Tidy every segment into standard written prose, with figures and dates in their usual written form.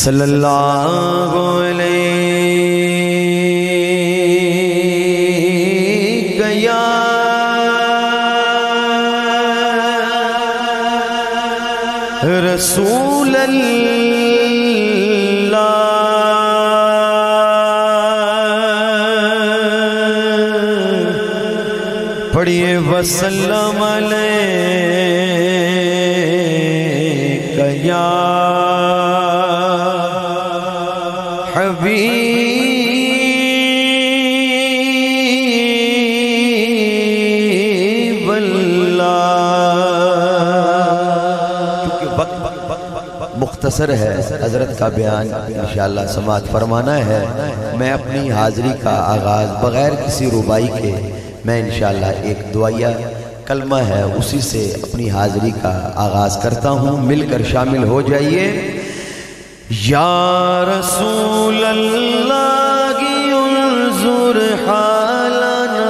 صلی اللہ علیہ یا رسول اللہ پڑھیے وسلم علیک یا حبیب اللہ۔ کیونکہ وقت مختصر ہے، حضرت کا بیان انشاءاللہ سماعت فرمانا ہے، میں اپنی حاضری کا آغاز بغیر کسی ربائی کے میں انشاءاللہ ایک دعائیہ کلمہ ہے اسی سے اپنی حاضری کا آغاز کرتا ہوں، مل کر شامل ہو جائیے۔ یا رسول اللہ انظر حالنا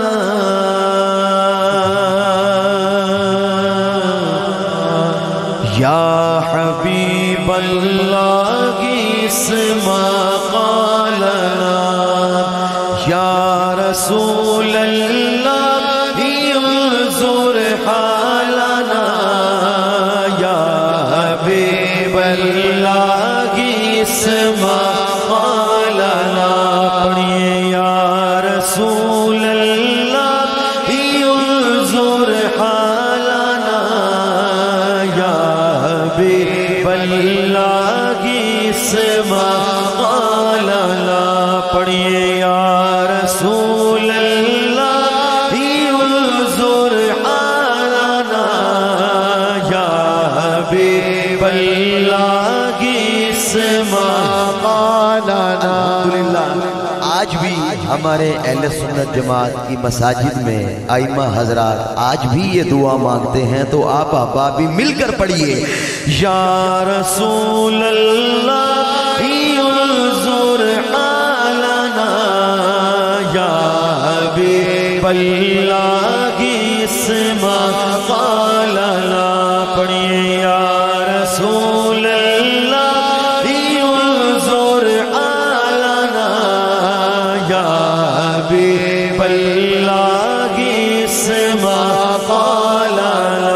یا حبیب اللہ اسمع قالنا یا رسول اللہ انظر حالنا یا حبیب اللہ اسمع قالنا پڑھیے یا رسول اللہ انظر حالنا یا حبیب اللہ اسمع قالنا پڑھیے یا رسول اللہ انظر حالنا یا حبیب اللہ اسمع قالنا۔ آج بھی ہمارے اہل سنت جماعت کی مساجد میں ائمہ حضرات آج بھی یہ دعا مانگتے ہیں، تو آپ احباب بھی مل کر پڑھیے یا رسول اللہ انظر حالنا یا حبیب اللہ اسمع قالنا پڑھیے یا رسول اللہ انظر حالنا یا حبیب اللہ اسمع قالنا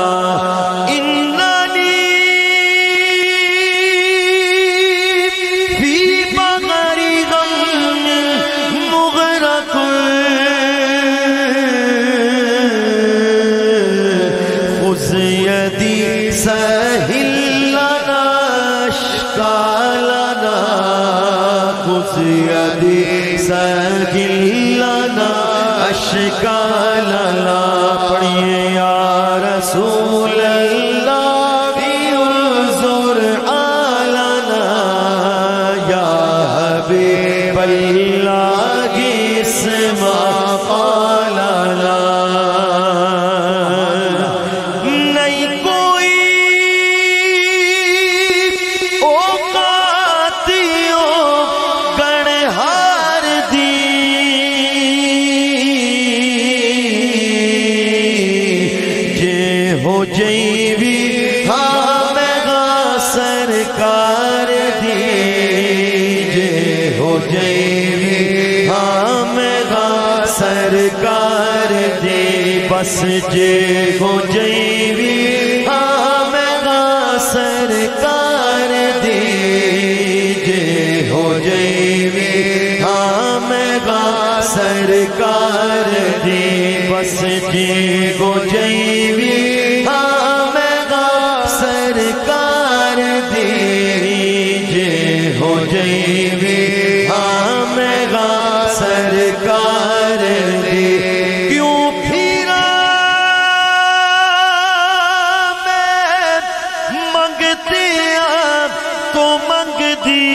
اننی فی بغیر غم مغرق خذ یدی سہل لنا اشکالنا خذ یدی سہل لنا اشکالنا پڑھیے یا رسول اللہ انظر حالنا یا حبیب اللہ اسمع قالنا نہیں کوئی اوقاتیوں گڑھار دی جے ہو جیوی ہمیں سرکار دی جے ہو جیوی ہمیں سرکار دی بس جے ہو جیوی ہمیں سرکار دی جے ہو جیوی ہمیں سرکار دی بس جے ہو جیوی ہمیں سرکار دی جے ہو جیوی ہمیں سرکار دی کیوں پھرا میں منگتے تو منگ دی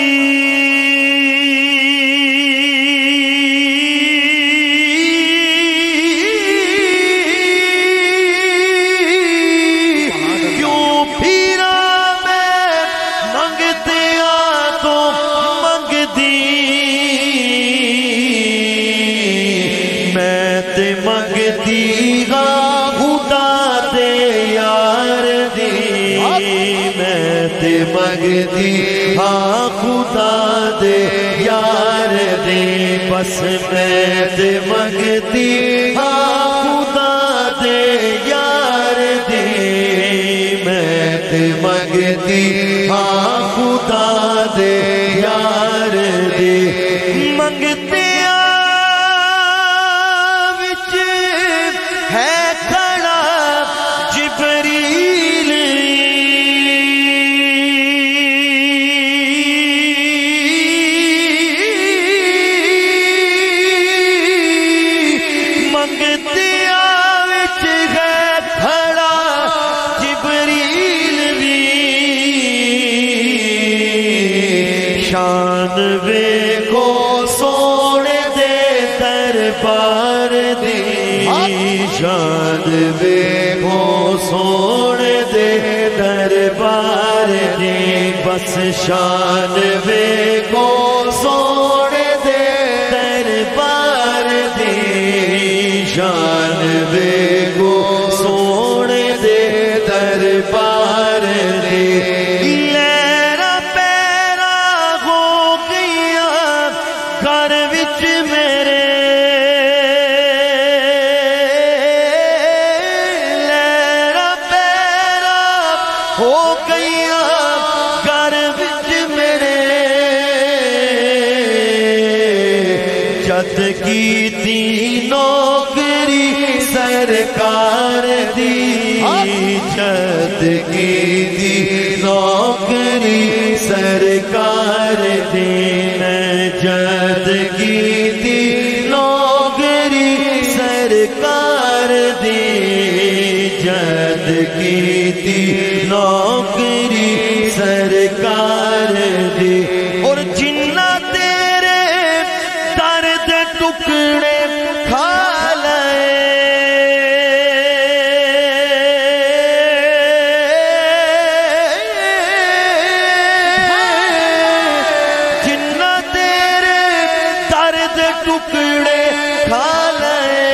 منگتی گا خدا دے یار دی میں تے منگتی ہاں خدا خدا دے یار دے بس میں تے منگتی ہاں خدا دے یار دے میں تے منگتی ہاں خدا دے یار دے منگتے وچ ہے کھڑا جبریل منگتے وچ ہے کھڑا جبریل بھی شان ویکھو سونے دے دربار دی شان ویکھو سونے دے دربار دی بس شان ویکھو سونے دے دربار دی شان ویکھو سونے دے دربار دی لیرا پیرا ہو گیا گھر وچ میرے ہو گیا گھر وچ میرے جد کیتی نوکری سرکار دی جد کیتی نوکری سرکار دی میں جد کیتی نوکری سرکار دی جد کیتی نوکری سرکار دی اور جنہ تیرے درد ٹکڑے کھا لائے جنہ تیرے درد ٹکڑے کھا لائے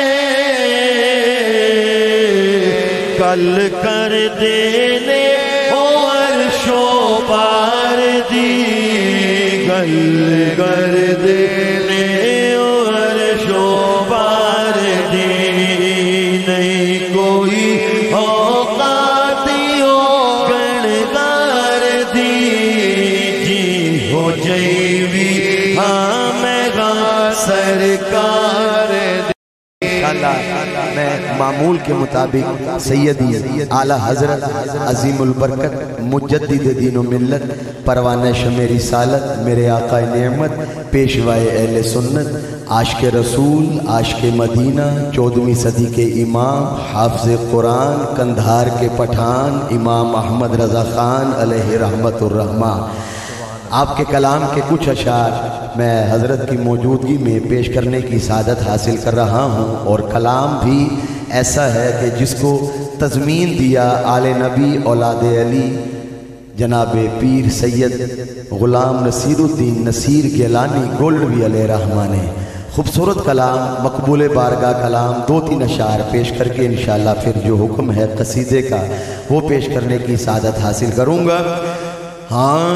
کل کر دینے عرشو بار دی گل کر دینے عرشو بار دی نہیں کوئی اوقاتیو گنگار دی جی ہو جائیوی ہاں میں گا سرکار دی میں معمول کے مطابق سیدی اعلیٰ حضرت عظیم البرکت مجدد دین و ملت پروانہ شمع رسالت میرے آقا نعمت پیشوائے اہل سنت عاشق رسول عاشق مدینہ 14ویں صدی کے امام حافظ قرآن کندھار کے پٹھان امام احمد رضا خان علیہ رحمت الرحمٰن آپ کے کلام کے کچھ اشعار میں حضرت کی موجودگی میں پیش کرنے کی سعادت حاصل کر رہا ہوں اور کلام بھی ایسا ہے کہ جس کو تضمین دیا آل نبی اولاد علی جناب پیر سید غلام نصیر الدین نصیر گیلانی گولڈوی علیہ رحمٰن نے خوبصورت کلام مقبول بارگاہ کلام 2-3 اشعار پیش کر کے انشاءاللہ پھر جو حکم ہے قصیدے کا وہ پیش کرنے کی سعادت حاصل کروں گا ہاں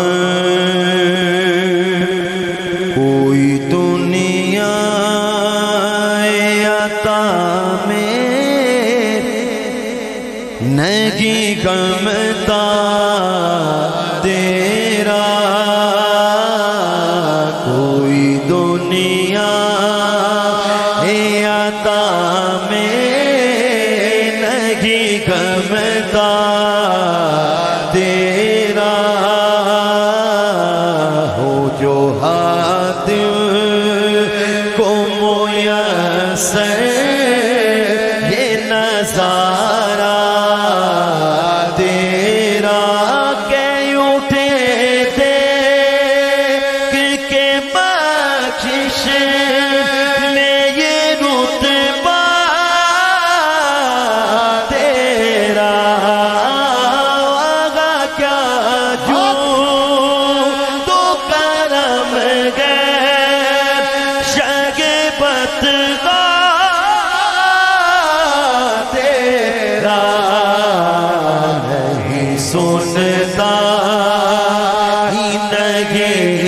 کوئی دنیا عطا میں نہیں غمتا تیرا کوئی دنیا عطا میں نہیں غمتا تیرا جو حاتم کو میسر یہ نظارہ تیرا کہ اٹھے دیکھ کے بخشش میں یہ رتبہ تیرا آگا کیا جو سنتا ہی نہیں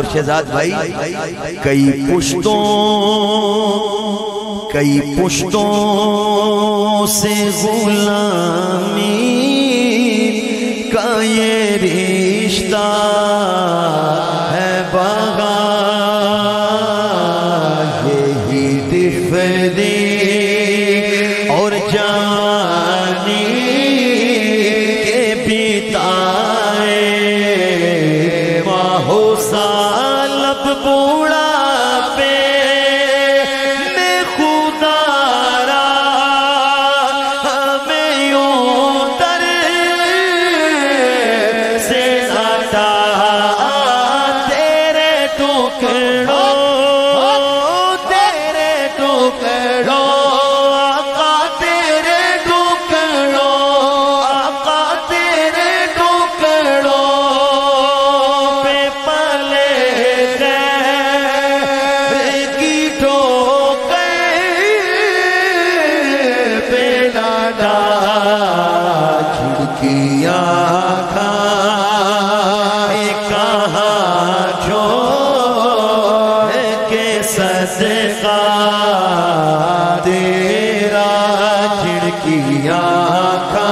شہزاد بھائی کئی پشتوں سے غلامی کا یہ رشتہ ہے بغا یہی دفدی اور جانی کے بتائے ماہو سالب بوڑھا پہ میں خدا را ہمیں یوں در سے ہٹا تیرے ٹکڑوں صدقہ تیرا جھڑکیاں کھا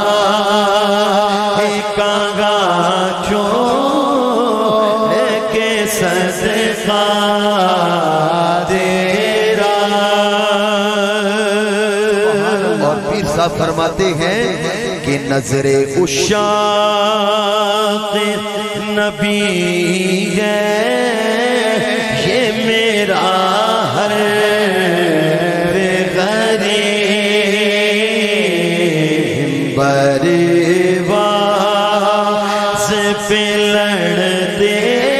کانگا چون کے صدقہ تیرا. اور پیر صاحب فرماتے ہیں کہ نظر عشاق نبی ہے یہ میرا ہر غریب بریواز پہ لڑتے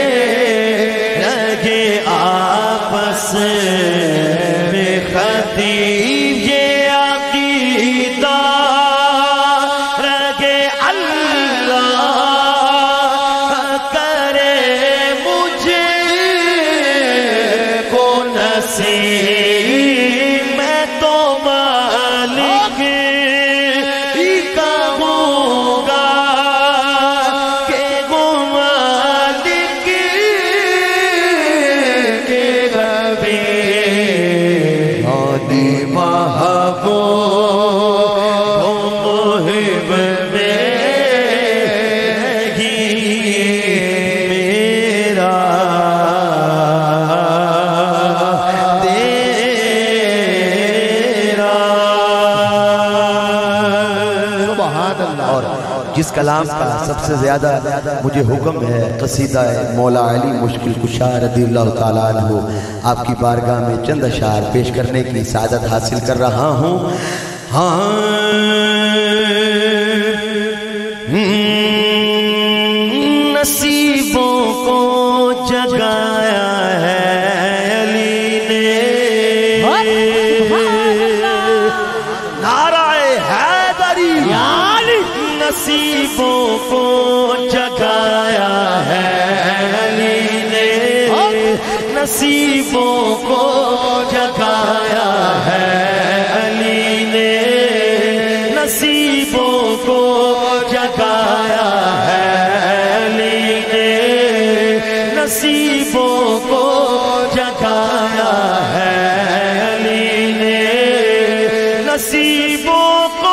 لگے آپس میں خطیب یہ عقیدہ رگے اللہ کرے مجھے کو نصیب میں تو مالک ہی کہوں گا کہ وہ مالک کے ربی ہادی محبوب محب میں ہی میرا جس کلام کا سب سے زیادہ مجھے حکم ہے قصیدہ مولا علی مشکل کشا رضی اللہ تعالیٰ عنہ آپ کی بارگاہ میں چند اشعار پیش کرنے کی سعادت حاصل کر رہا ہوں. نصیبوں کو جگایا ہے علی نے نعرہ حیدری نصیبوں کو جگایا ہے علی نے نصیبوں کو جگایا ہے علی نے نصیبوں کو جگایا ہے علی نے نصیبوں کو جگایا ہے علی نے نصیبوں کو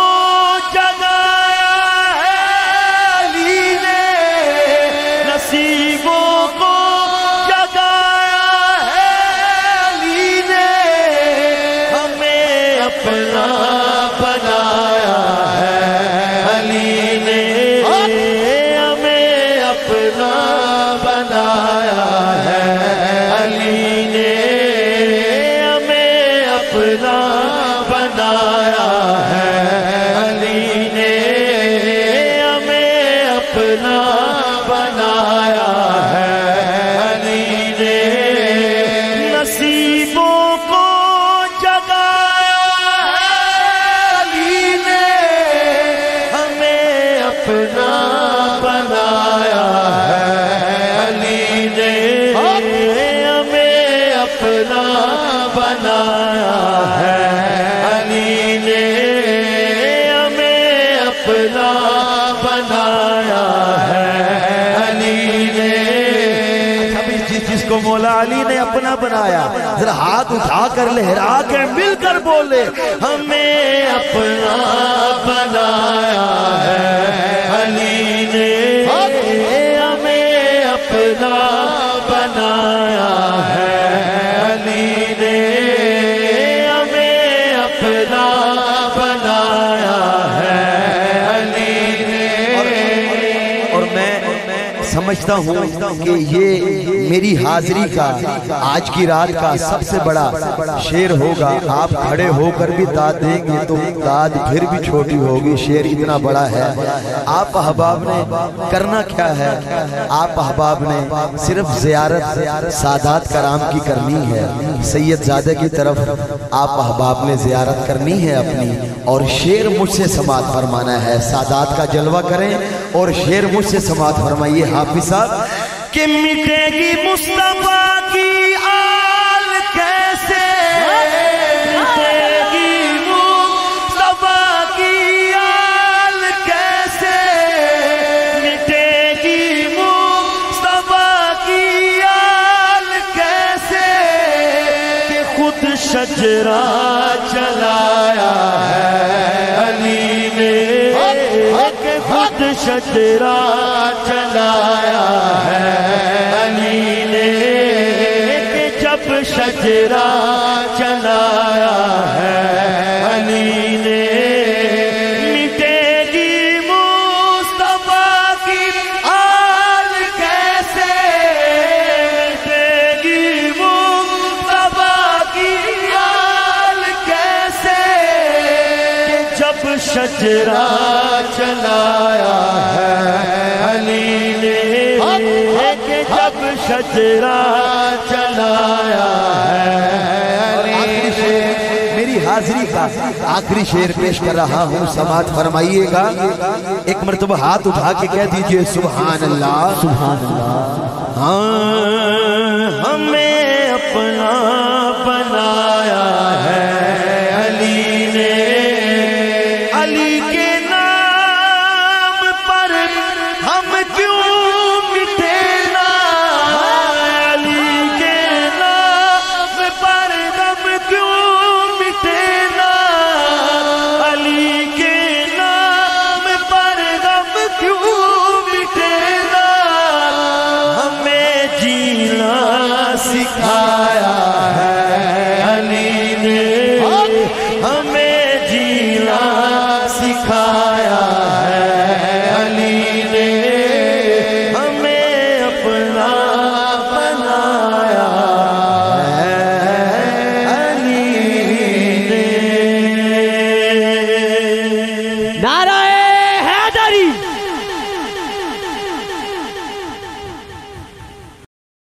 کو مولا علی نے اپنا بنایا. ذرا ہاتھ اٹھا کر لہرا کے مل کر بولے ہمیں اپنا بنایا ہے علی نے, ہمیں اپنا بنایا ہے علی نے, ہمیں اپنا بنایا ہے علی نے. اور میں سمجھتا ہوں کہ یہ میری حاضری کا آج کی رات کا سب سے بڑا شعر ہوگا. آپ کھڑے ہو کر بھی داد دیں گے تو داد پھر بھی چھوٹی ہوگی, شعر اتنا بڑا ہے. آپ احباب نے کرنا کیا ہے, آپ احباب نے صرف زیارت سادات کرام کی کرنی ہے. سید زادہ کی طرف آپ احباب نے زیارت کرنی ہے اپنی, اور شعر مجھ سے سماعت فرمانا ہے. سادات کا جلوہ کریں اور شعر مجھ سے سماعت فرمائیے. حافظ صاحب کہ مٹے گی مصطفیٰ کی آل کیسے, مٹے گی مصطفیٰ کی آل کیسے, مٹے گی مصطفیٰ کی آل کیسے, کہ خود شجرہ چلایا ہے علی نے, کہ خود شجرہ چلایا ہے علی نے, کہ جب شجرہ چلایا ہے علی نے. مٹے گی مصطفیٰ کی آل کیسے, مٹے گی مصطفیٰ کی آل کیسے, کہ جب شجرہ چلایا ہے علی نے, کہ جب شجرہ چلایا ہے علی نے. میری حاضری کا آخری شعر پیش کر رہا ہوں, سماعت فرمائیے گا. ایک مرتبہ ہاتھ اٹھا کے کہہ دیجئے سبحان اللہ, سبحان اللہ. ہاں ہمیں اپنا